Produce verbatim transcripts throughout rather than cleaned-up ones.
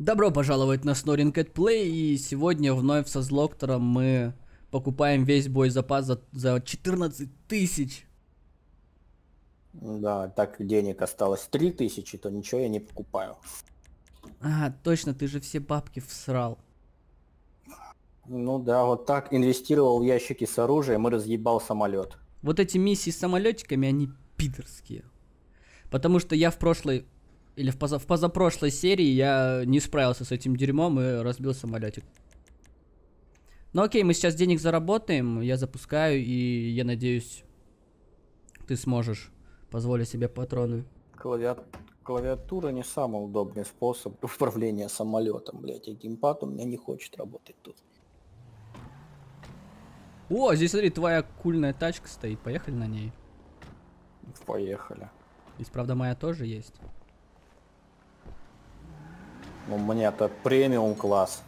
Добро пожаловать на Snoring Cat Play, и сегодня вновь со Злоктором мы покупаем весь боезапас за, за четырнадцать тысяч. Да, так денег осталось три тысячи, то ничего я не покупаю. А, точно, ты же все бабки всрал. Ну да, вот так инвестировал в ящики с оружием и разъебал самолет. Вот эти миссии с самолетиками, они пидорские. Потому что я в прошлой, или в, поза, в позапрошлой серии я не справился с этим дерьмом и разбил самолетик. Ну окей, мы сейчас денег заработаем, я запускаю, и я надеюсь, ты сможешь позволить себе патроны. Клавиат... Клавиатура не самый удобный способ управления самолетом, блять, и геймпад у меня не хочет работать тут. О, здесь смотри, твоя кульная тачка стоит, поехали на ней. Поехали. Здесь, правда, моя тоже есть. У меня это премиум класс.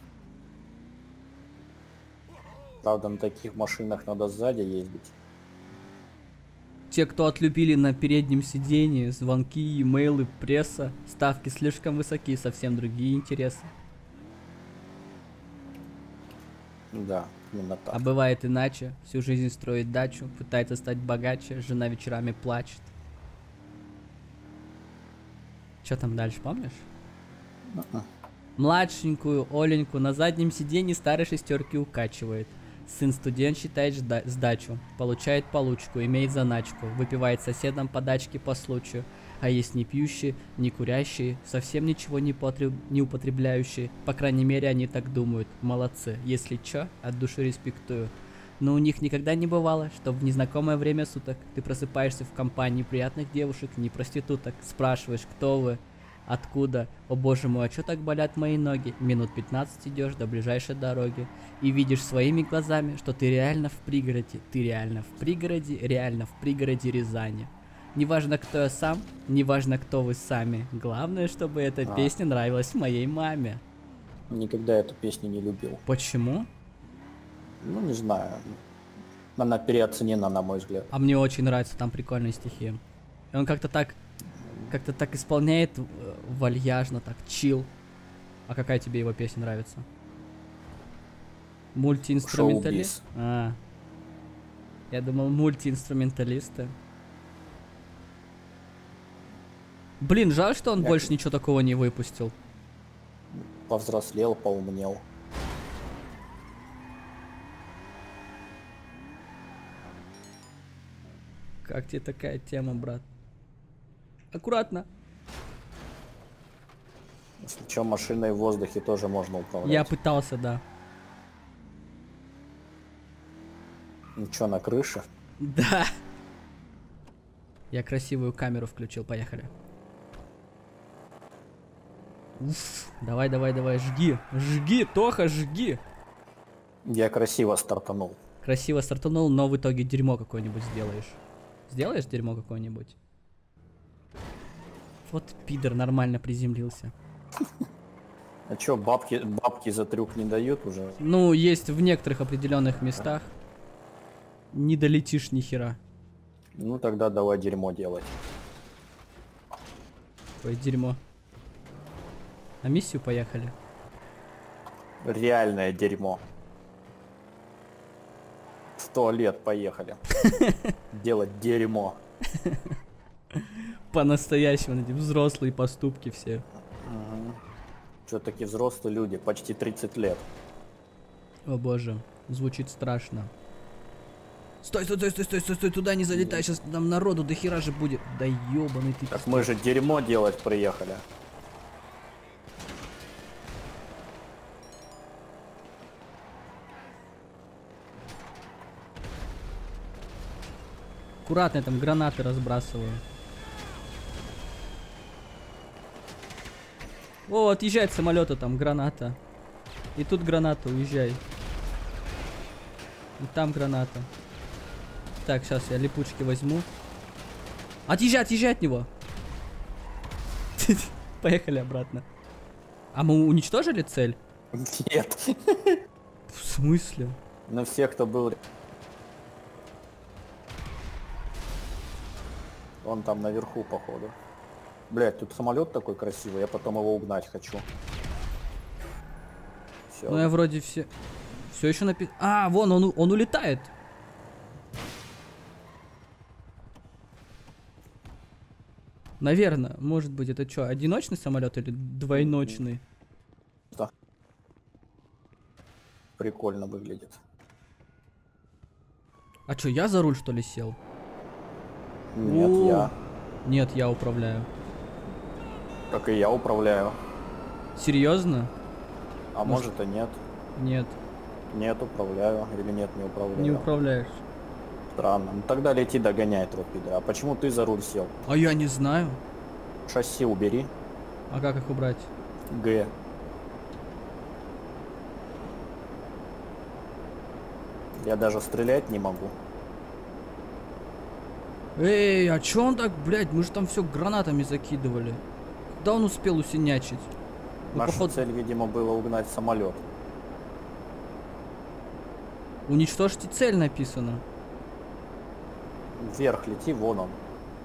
Правда, на таких машинах надо сзади ездить. Те, кто отлюбили на переднем сидении, звонки, имейлы, пресса, ставки слишком высоки, совсем другие интересы. Да, именно так. А бывает иначе, всю жизнь строит дачу, пытается стать богаче, жена вечерами плачет. Что там дальше, помнишь? Uh-uh. Младшенькую Оленьку на заднем сиденье старой шестерки укачивает. Сын студент считает сдачу, получает получку, имеет заначку, выпивает соседом подачки по случаю, а есть не пьющие, не курящие, совсем ничего не, потреб... не употребляющие, по крайней мере они так думают, молодцы, если чё, от души респектую. Но у них никогда не бывало, что в незнакомое время суток ты просыпаешься в компании приятных девушек, не проституток, спрашиваешь, кто вы, откуда, о боже мой, а чё так болят мои ноги? Минут пятнадцать идешь до ближайшей дороги и видишь своими глазами, что ты реально в пригороде, ты реально в пригороде, реально в пригороде Рязани. Неважно, кто я сам, неважно, кто вы сами, главное, чтобы эта а. песня нравилась моей маме. Никогда эту песню не любил. Почему? Ну, не знаю. Она переоценена, на мой взгляд. А мне очень нравятся там прикольные стихи. И он как-то так... Как-то так исполняет э, вальяжно, так, чил. А какая тебе его песня нравится? Мультиинструменталист? А, я думал, мультиинструменталисты. Блин, жаль, что он я больше ничего такого не выпустил. Повзрослел, поумнел. Как тебе такая тема, брат? Аккуратно. Если что, машиной в воздухе тоже можно управлять. Я пытался, да. Ну что, на крыше? Да. Я красивую камеру включил, поехали. Уф, давай, давай, давай, жги. Жги, Тоха, жги. Я красиво стартанул. Красиво стартанул, но в итоге дерьмо какое-нибудь сделаешь. Сделаешь дерьмо какое-нибудь? Вот пидор нормально приземлился. А чё, бабки, бабки за трюк не дают уже? Ну, есть в некоторых определенных местах. Не долетишь ни хера. Ну тогда давай дерьмо делать. Ой, дерьмо. На миссию поехали. Реальное дерьмо. В туалет поехали. Делать дерьмо. По-настоящему, эти взрослые поступки все. Угу. Что такие взрослые люди, почти тридцать лет. О боже, звучит страшно. Стой, стой, стой, стой, стой, стой, стой, туда не залетай, сейчас там народу до хера же будет. Да ёбаный ты. Так мы же дерьмо делать приехали. Аккуратно, я там гранаты разбрасываю. О, отъезжает с самолета, там граната. И тут граната, уезжай. И там граната. Так, сейчас я липучки возьму. Отъезжай, отъезжай от него. Поехали обратно. А мы уничтожили цель? Нет. В смысле? На всех, кто был... Он там наверху, походу. Блять, тут самолет такой красивый, я потом его угнать хочу. все. Ну я вроде все... Все еще напи... А, вон, он, у- он улетает. Наверное, может быть, это что, одиночный самолет или двойночный? Да. Прикольно выглядит. А что, я за руль что ли сел? Нет, О, я. Нет, я управляю. Как и я управляю. Серьезно? А Может- может и нет. Нет, Нет, управляю. Или нет, не управляю. не управляешь. Странно. Ну тогда лети догоняй, тропида. А почему ты за руль сел? А я не знаю. Шасси убери. А как их убрать? Г. Я даже стрелять не могу. Эй, а чё он так, блядь, мы же там все гранатами закидывали. Куда он успел усинячить? Ну, Наша походу, цель, видимо, было угнать самолет. уничтожьте цель написано. Вверх лети, вон он.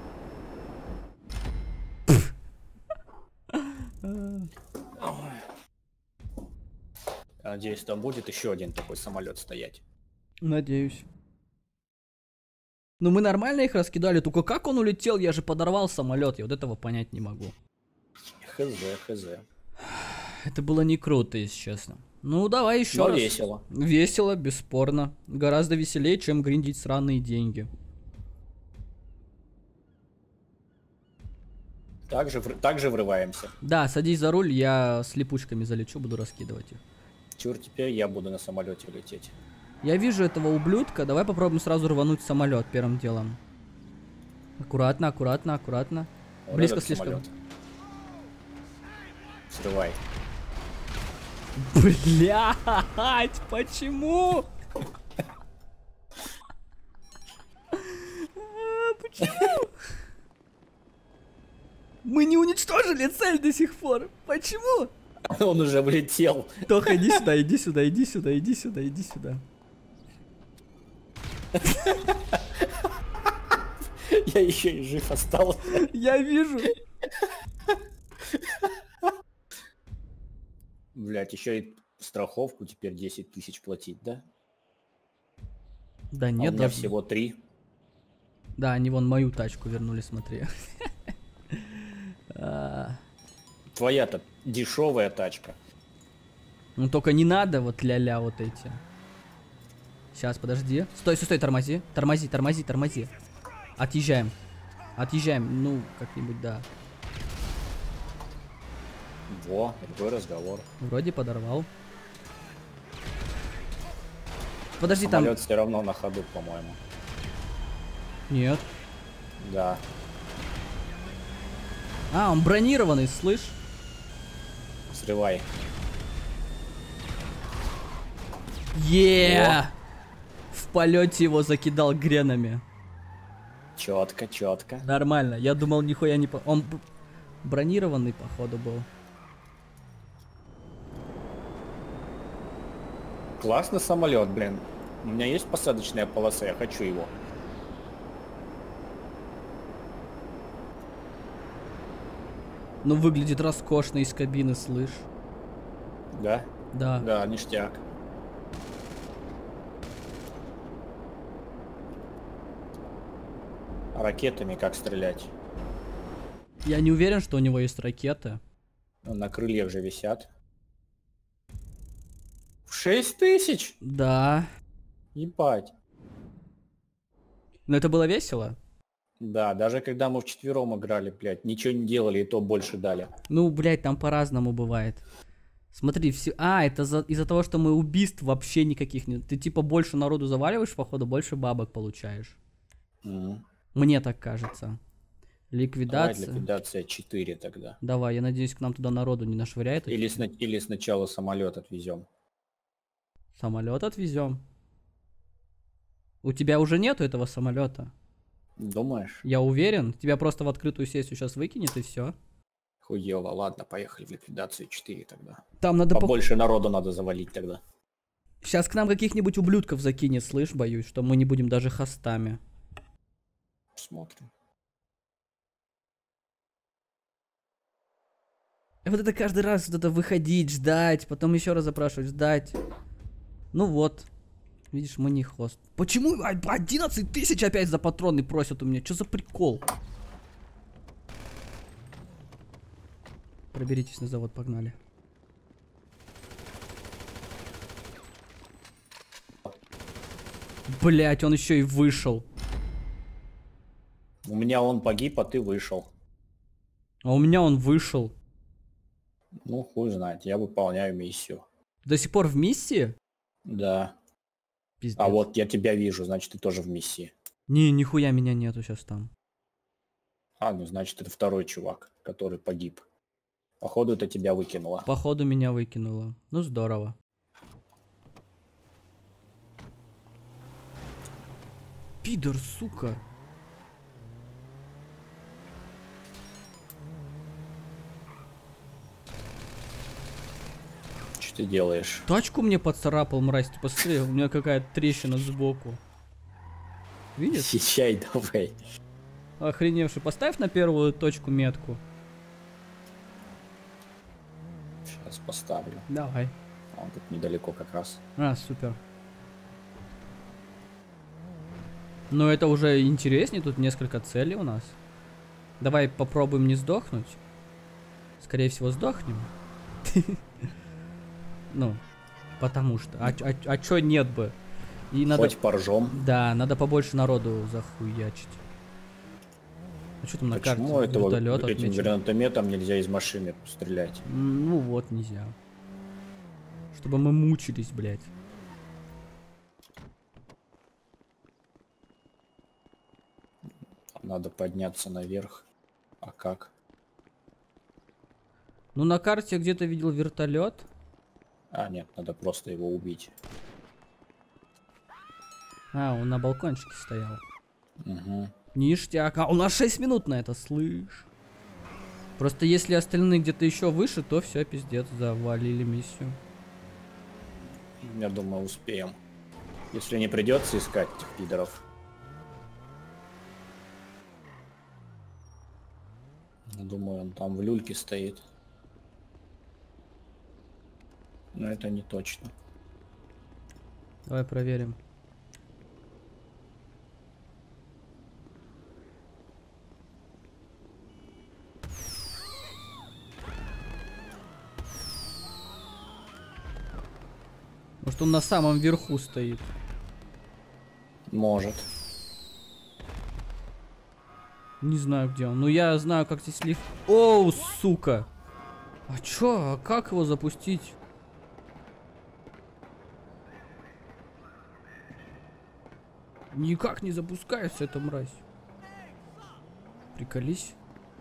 Я надеюсь, там будет еще один такой самолет стоять. Надеюсь. Ну мы нормально их раскидали, только как он улетел, я же подорвал самолет, я вот этого понять не могу. Хз, хз. Это было не круто, если честно. Ну давай еще Но раз. весело. Весело, бесспорно. Гораздо веселее, чем гриндить сраные деньги. Также, вр- также врываемся. Да, садись за руль, я с липучками залечу, буду раскидывать их. Чур, теперь я буду на самолете лететь. Я вижу этого ублюдка, давай попробуем сразу рвануть самолет первым делом. Аккуратно, аккуратно, аккуратно. Вот Близко этот слишком. самолет. Срывай. Блять, почему? А, Почему? Мы не уничтожили цель до сих пор. Почему? Он уже влетел. Тоха, иди сюда, иди сюда, иди сюда, иди сюда, иди сюда. Я еще и жив остался. Я вижу. Блять, еще и страховку теперь десять тысяч платить, да? Да А нет, у меня даже... всего три. Да, они вон мою тачку вернули, смотри. А, Твоя-то дешевая тачка. Ну только не надо вот ля-ля вот эти. Сейчас, подожди. Стой, стой, стой, тормози. Тормози, тормози, тормози. Отъезжаем. Отъезжаем, ну, как-нибудь, да. Во, другой разговор. Вроде подорвал. Подожди, Самолет все равно на ходу, по-моему. там... Нет. Да. А, он бронированный, слышь? Срывай. Е! В полете его закидал гренами. Четко, четко. Нормально. Я думал, нихуя не... по- Он б- бронированный, походу, был. Классный самолет, блин. У меня есть посадочная полоса, я хочу его. Ну, выглядит роскошно из кабины, слышь. Да? Да. Да, ништяк. А ракетами как стрелять? Я не уверен, что у него есть ракеты. Ну, на крыльях же висят. В шесть тысяч? Да. Ебать. Но это было весело. Да, даже когда мы вчетвером играли, блядь, ничего не делали, и то больше дали. Ну, блядь, там по-разному бывает. Смотри, все... А, это за... из-за того, что мы убийств вообще никаких нет. Ты типа больше народу заваливаешь, походу, больше бабок получаешь. Мгм. Мне так кажется. Давай Ликвидация. ликвидация четыре тогда. Давай, я надеюсь, к нам туда народу не нашвыряет. Или, сна- или сначала самолет отвезем. Самолет отвезем. У тебя уже нету этого самолета. Думаешь? Я уверен. Тебя просто в открытую сессию сейчас выкинет и все. Хуево, ладно, поехали в ликвидацию четыре тогда. Там надо по... Побольше народу надо завалить тогда. Сейчас к нам каких-нибудь ублюдков закинет, слышь, боюсь, что мы не будем даже хостами. Смотрим. И вот это каждый раз вот это выходить, ждать, потом еще раз запрашивать, ждать. Ну вот. Видишь, мы не хост. Почему одиннадцать тысяч опять за патроны просят у меня? Что за прикол? Проберитесь на завод, погнали. Блять, он еще и вышел. У меня он погиб, а ты вышел. А у меня он вышел. Ну, хуй знает, я выполняю миссию. До сих пор в миссии? Да. Пиздец. А вот я тебя вижу, значит, ты тоже в миссии. Не, нихуя меня нету сейчас там. А, ну, значит, это второй чувак, который погиб. Походу, это тебя выкинуло. Походу меня выкинуло. Ну, здорово. Пидор, сука. Что ты делаешь? Тачку мне поцарапал, мразь. Ты посмотри, у меня какая-то трещина сбоку. Видишь? Сейчас давай. Охреневший. Поставь на первую точку метку. Сейчас поставлю. Давай. А он тут недалеко как раз. А, супер. Ну, это уже интереснее. Тут несколько целей у нас. Давай попробуем не сдохнуть. Скорее всего, сдохнем. Ну, потому что. А, а, а чё нет бы? И надо... Хоть поржем. Да, надо побольше народу захуячить. А что там на карте? Почему этого Вертолет этим отмечен. гранатометом нельзя из машины стрелять? М, Ну вот, нельзя. Чтобы мы мучились, блядь. Надо подняться наверх. А как? Ну на карте я где-то видел вертолет. А, нет, надо просто его убить. А, он на балкончике стоял. Угу. Ништяк. А у нас шесть минут на это, слышь. Просто если остальные где-то еще выше, то все, пиздец, завалили миссию. Я думаю, успеем. Если не придется искать этих пидоров. Я думаю, он там в люльке стоит. Но это не точно. Давай проверим. Может, он на самом верху стоит. Может. Не знаю, где он. Но я знаю, как здесь лифт. Оу, сука! А чё? А как его запустить? Никак не запускается эта мразь. Приколись.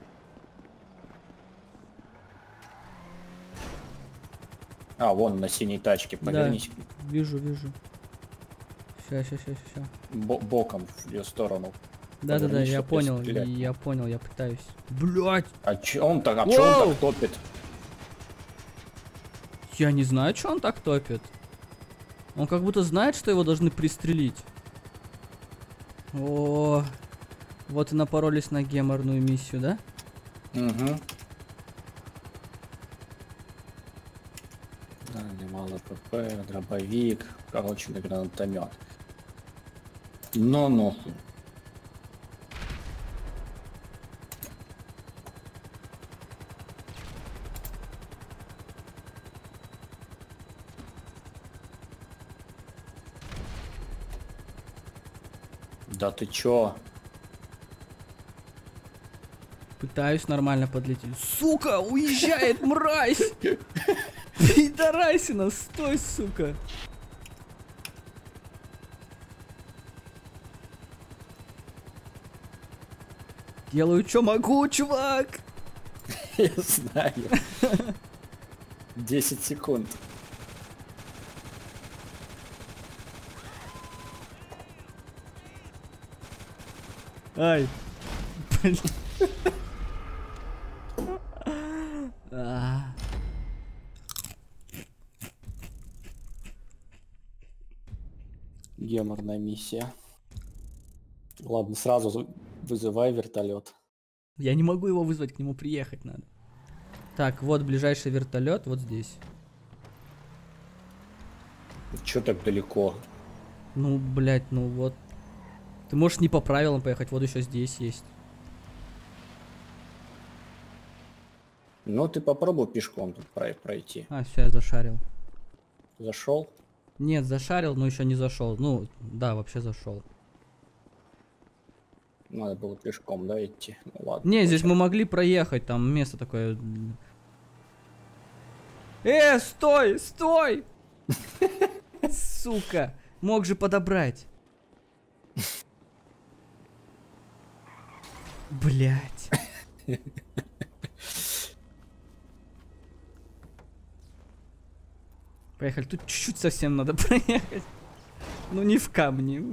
А, вон на синей тачке. Повернись. Да, вижу, вижу. Ща, ща, ща, ща. Бо- боком в ее сторону. Да-да-да, Повернись, я чтоб понял, стрелять. я понял, я пытаюсь. Блять! А че он так, а че он Воу! так топит? Я не знаю, что он так топит. Он как будто знает, что его должны пристрелить. О, вот и напоролись на геморную миссию, да? Угу. Да, немало ПП, дробовик, короче, на гранатомет. Но нахуй. Да ты чё? Пытаюсь нормально подлететь. Сука, уезжает, мразь! Пидорасина, стой, сука! Делаю, что могу, чувак! Я знаю. десять секунд. Ай. Блин. А. Геморная миссия. Ладно, сразу вызывай вертолет. Я не могу его вызвать, к нему приехать надо. Так, вот ближайший вертолет, вот здесь. Чё так далеко? Ну, блядь, ну вот. Ты можешь не по правилам поехать, вот еще здесь есть. Ну, ты попробуй пешком тут пройти. А, все, я зашарил. Зашел? Нет, зашарил, но еще не зашел. Ну, да, вообще зашел. Надо было пешком, да, идти? Ну, ладно. Не, здесь мы могли проехать, там место такое. Э, стой, стой! Сука, мог же подобрать. Блять. Поехали, тут чуть-чуть совсем надо проехать. Ну не в камни.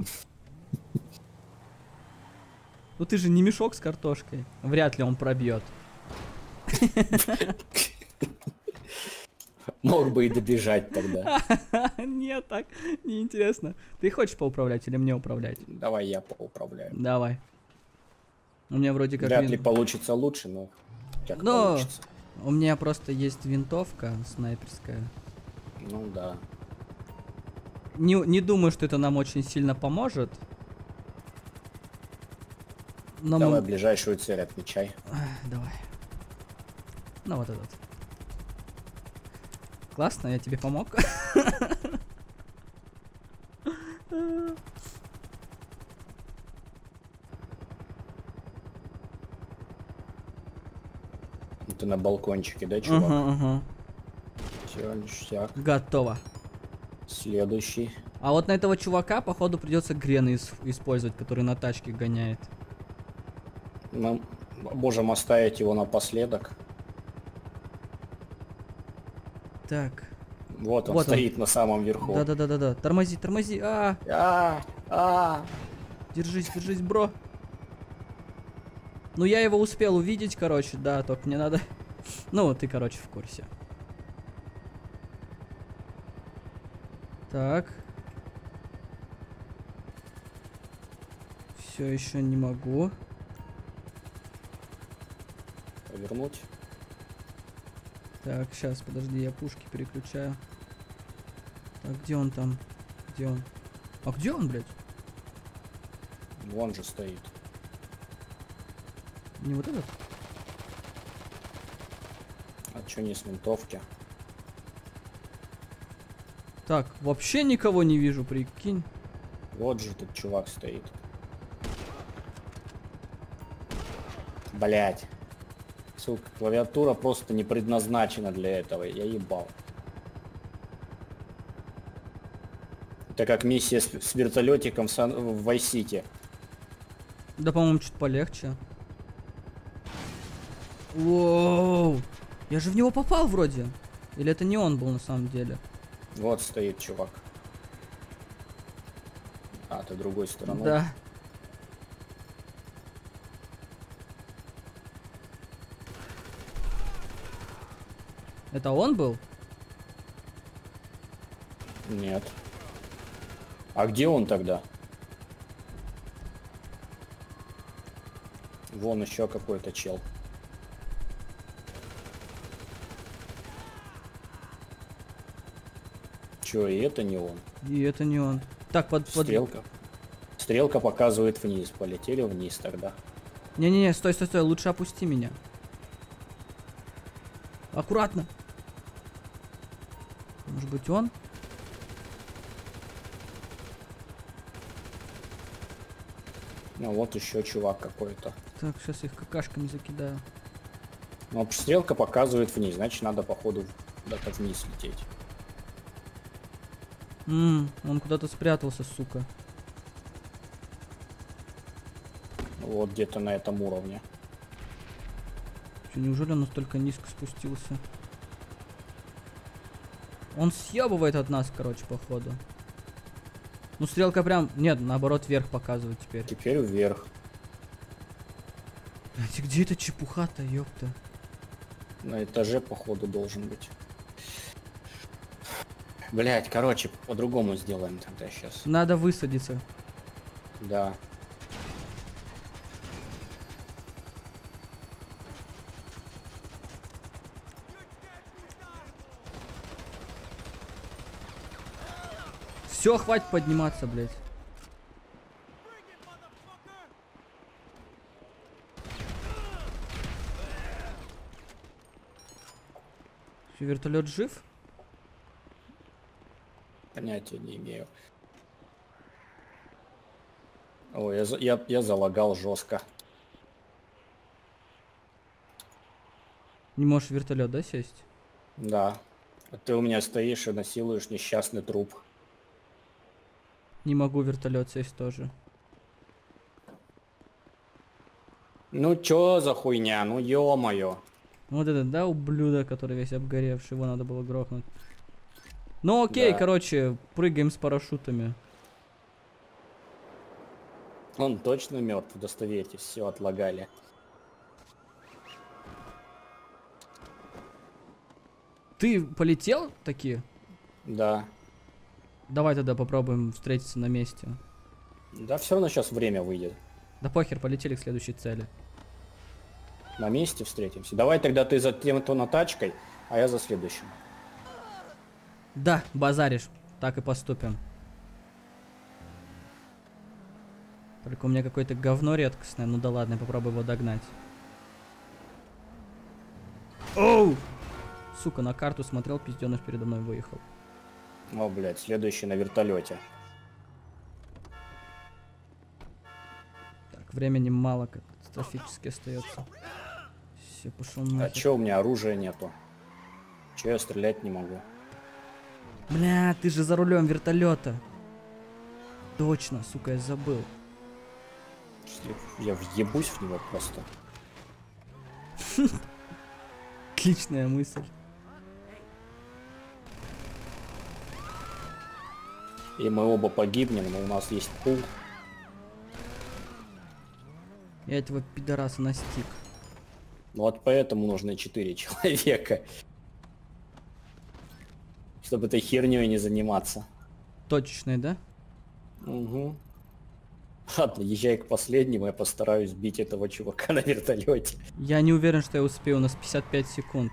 Ну ты же не мешок с картошкой. Вряд ли он пробьет. Мог бы и добежать тогда. Нет, так неинтересно. Ты хочешь поуправлять или мне управлять? Давай я поуправляю. Давай. У меня вроде как... Вряд вин- ли получится лучше, но как Но получится. у меня просто есть винтовка снайперская. Ну да. Не, не думаю, что это нам очень сильно поможет. Но Давай мы... ближайшую цель отмечай. Ах, давай. Ну вот этот. Классно, я тебе помог. Ты на балкончике, да, чувак? Ага, ага. Все, ништяк. Готово. Следующий. А вот на этого чувака, походу, придется грены ис- использовать, который на тачке гоняет. Мы можем оставить его напоследок. Так. Вот он Вот он. стоит на самом верху. Да-да-да-да-да. Тормози, тормози. А, А, а. держись, держись, бро. Ну, я его успел увидеть, короче, да, только мне надо... Ну, ты, короче, в курсе. Так. Все еще не могу. Повернуть. Так, сейчас, подожди, я пушки переключаю. Так, где он там? Где он? А где он, блядь? Вон же стоит. Не вот этот? А чё не с винтовки? Так, вообще никого не вижу, прикинь. Вот же тут чувак стоит. Блять. Сука, клавиатура просто не предназначена для этого. Я ебал. Это как миссия с, с вертолетиком в, Сан... в Vice City. Да, по-моему, чуть полегче. Воу! Я же в него попал вроде. Или это не он был на самом деле? Вот стоит чувак. А, ты другой стороной. Да. Это он был? Нет. А где он тогда? Вон еще какой-то чел. Че, и это не он? И это не он. Так, под... под... Стрелка. Стрелка показывает вниз. Полетели вниз тогда. Не-не-не, стой, стой, стой, лучше опусти меня. Аккуратно. Может быть он? Ну вот еще чувак какой-то. Так, сейчас их какашками закидаю. Ну, стрелка показывает вниз, значит надо походу куда-то вниз лететь. Ммм, он куда-то спрятался, сука. Вот где-то на этом уровне. Чё, неужели он настолько низко спустился? Он съебывает от нас, короче, походу. Ну, стрелка прям... Нет, наоборот, вверх показывает теперь. Теперь вверх. Блять, и где эта чепуха-то, ёпта? На этаже походу должен быть. Блять, короче, по-другому сделаем тогда сейчас. Надо высадиться. Да. Все, хватит подниматься, блядь. Вертолет жив? Понятия не имею. Ой, я, за- я, я залагал жестко. Не можешь в вертолет, да, сесть? Да. А ты у меня стоишь и насилуешь несчастный труп. Не могу в вертолет сесть тоже. Ну чё за хуйня? Ну ё-моё. Вот этот, да, ублюдок, который весь обгоревший, его надо было грохнуть. Ну окей, Да. короче, прыгаем с парашютами. Он точно мертв, удостоверьтесь, все отлагали. Ты полетел таки? Да. Давай тогда попробуем встретиться на месте. Да все равно сейчас время выйдет. Да похер, полетели к следующей цели. На месте встретимся. Давай тогда ты за тем-то на тачкой, а я за следующим. Да, базаришь. Так и поступим. Только у меня какое-то говно редкостное. Ну да ладно, я попробую его догнать. Оу! Сука, на карту смотрел, пизденыш передо мной выехал. О, блядь, следующий на вертолете. Так, времени мало катастрофически остается. Все, пошел А нахер. чё у меня оружия нету? Чё я стрелять не могу? Бля, ты же за рулем вертолета. Точно, сука, я забыл. Я въебусь в него просто. Отличная мысль. И мы оба погибнем, но у нас есть пул. Я этого пидораса настиг. Вот поэтому нужно четыре человека. Чтобы этой херней не заниматься. Точечный, да? Угу. Ладно, езжай к последнему, я постараюсь сбить этого чувака на вертолете. Я не уверен, что я успею, у нас пятьдесят пять секунд.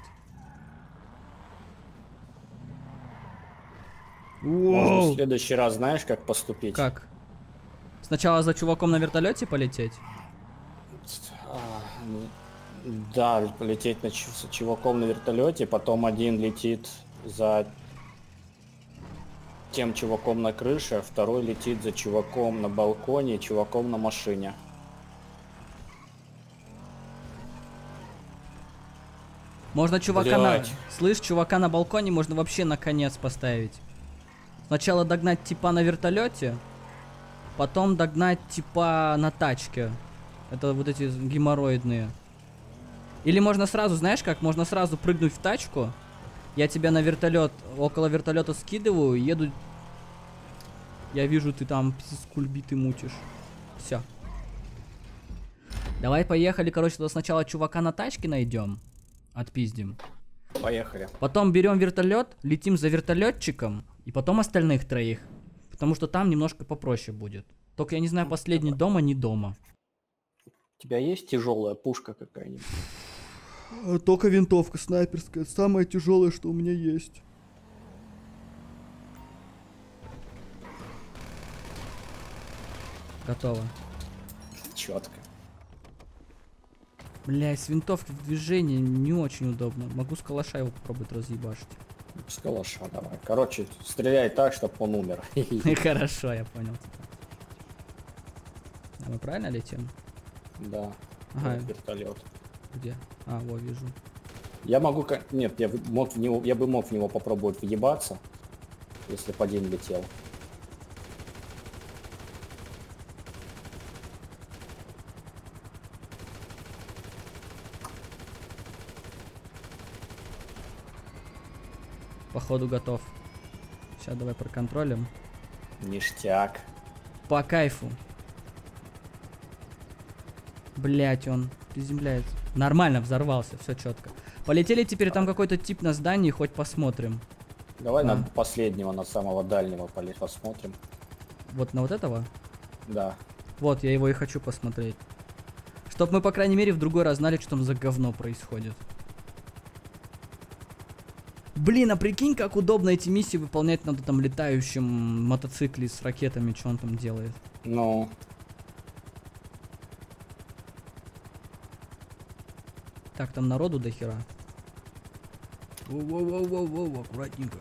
Можно Воу! в следующий раз знаешь, как поступить? Как? Сначала за чуваком на вертолете полететь? А, м, Да, полететь на ч- с чуваком на вертолете, потом один летит за тем чуваком на крыше, а второй летит за чуваком на балконе, чуваком на машине. Можно чувака на... Блядь. Слышь, чувака на балконе можно вообще на конец поставить. Сначала догнать типа на вертолете, потом догнать типа на тачке. Это вот эти геморроидные. Или можно сразу, знаешь как, можно сразу прыгнуть в тачку. Я тебя на вертолет, около вертолета скидываю, еду. Я вижу, ты там с кульбиты мутишь. Все. Давай поехали, короче, туда сначала чувака на тачке найдем. Отпиздим. Поехали. Потом берем вертолет, летим за вертолетчиком, и потом остальных троих. Потому что там немножко попроще будет. Только я не знаю, последний дома, не дома. У тебя есть тяжелая пушка какая-нибудь? Только винтовка снайперская, самое тяжелое, что у меня есть. Готово. Четко. Бля, с винтовки в движении не очень удобно. Могу с калаша его попробовать разъебашить. С калаша давай. Короче, стреляй так, чтобы он умер. Хорошо, я понял. А мы правильно летим? Да. Ага. Вот вертолет. Где? А, во, вижу. Я могу... ка- Нет, я в- мог в него... я бы мог в него попробовать въебаться, если бы один летел. Походу готов. Сейчас давай проконтролим. Ништяк. По кайфу. Блять, он приземляется. Нормально взорвался, все четко. Полетели теперь, там какой-то тип на здании, хоть посмотрим. Давай А. на последнего, на самого дальнего поле посмотрим. Вот на вот этого? Да. Вот, я его и хочу посмотреть. Чтоб мы, по крайней мере, в другой раз знали, что там за говно происходит. Блин, а прикинь, как удобно эти миссии выполнять на там летающем мотоцикле с ракетами, что он там делает. Ну. Так, там народу до хера. Воу-воу-воу-воу-воу, аккуратненько.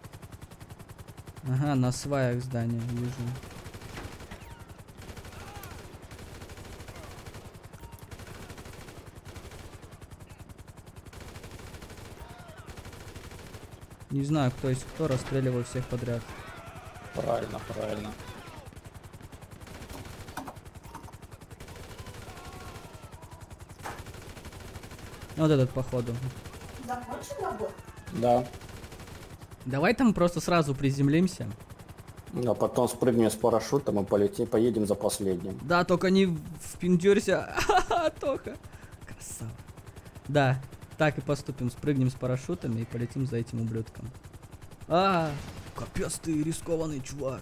Ага, на сваях здания, вижу. Не знаю, кто есть кто, расстреливал всех подряд. Правильно, правильно. Вот этот, походу. Закончил работу? Да. Давай там просто сразу приземлимся. А потом спрыгнем с парашютом и полетим, поедем за последним. Да, только не впендюрься. Ха-ха, Тоха. Красава. Да, так и поступим. Спрыгнем с парашютами и полетим за этим ублюдком. А, капец ты рискованный чувак.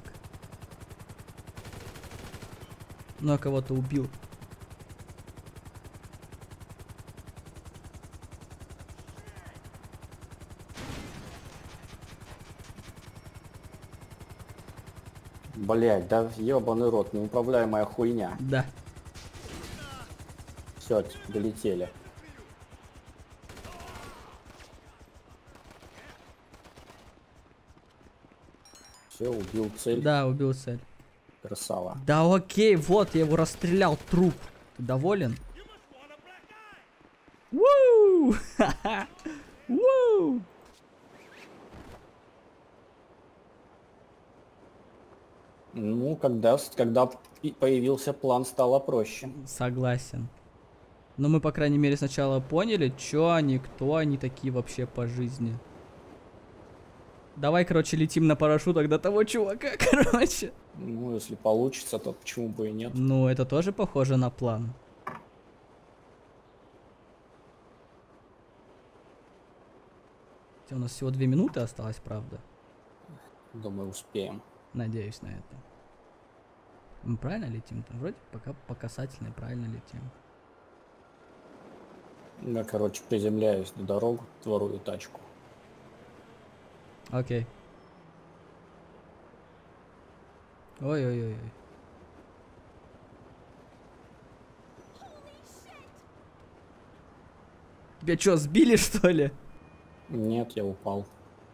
Ну, я кого-то убил. Блять, да ебаный рот, неуправляемая хуйня. Да. Все, долетели. Все, убил цель. Да, убил цель. Красава. Да окей, вот, я его расстрелял, труп. Ты доволен? Вуу! Ха-ха! Вуу! Ну, когда, когда и появился план, стало проще. Согласен. Но мы, по крайней мере, сначала поняли, чё они, кто они такие вообще по жизни. Давай, короче, летим на парашютах до того чувака, короче. Ну, если получится, то почему бы и нет. Ну, это тоже похоже на план. Хотя у нас всего две минуты осталось, правда. Думаю, успеем. Надеюсь на это. Мы правильно летим? Там вроде пока по касательной правильно летим. Я, короче, приземляюсь на дорогу, ворую тачку. Окей. Ой-ой-ой. Тебя что, сбили, что ли? Нет, я упал.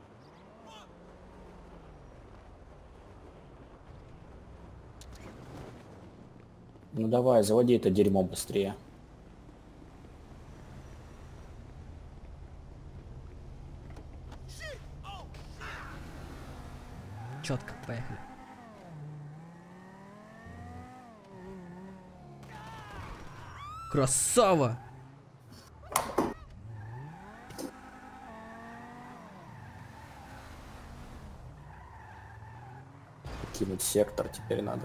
Ну давай, заводи это дерьмо быстрее. Четко, поехали. Красава! Кинуть сектор теперь надо.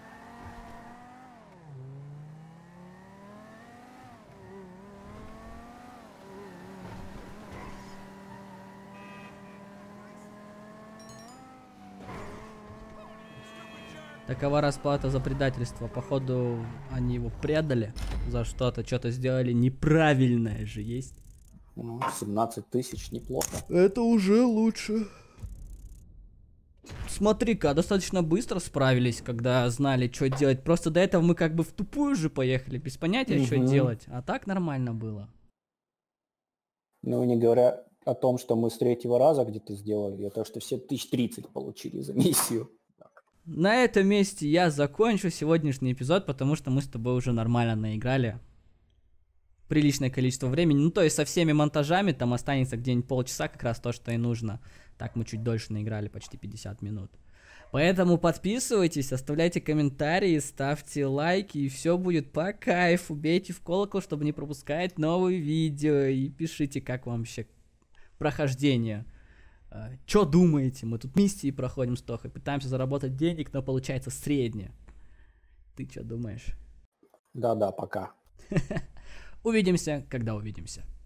Такова расплата за предательство. Походу, они его предали за что-то, что-то сделали неправильное же есть. Ну, семнадцать тысяч, неплохо. Это уже лучше. Смотри-ка, достаточно быстро справились, когда знали, что делать. Просто до этого мы как бы в тупую же поехали, без понятия, что Мгм. делать. А так нормально было. Ну, не говоря о том, что мы с третьего раза где-то сделали, а то, что все тысяч тридцать получили за миссию. На этом месте я закончу сегодняшний эпизод, потому что мы с тобой уже нормально наиграли. Приличное количество времени. Ну, то есть со всеми монтажами там останется где-нибудь полчаса, как раз то, что и нужно. Так мы чуть дольше наиграли, почти пятьдесят минут. Поэтому подписывайтесь, оставляйте комментарии, ставьте лайки, и все будет по кайфу. Бейте в колокол, чтобы не пропускать новые видео. И пишите, как вам вообще прохождение. Чё думаете? Мы тут миссии проходим с Тохой, пытаемся заработать денег, но получается среднее. Ты чё думаешь? Да-да, пока. Увидимся, когда увидимся.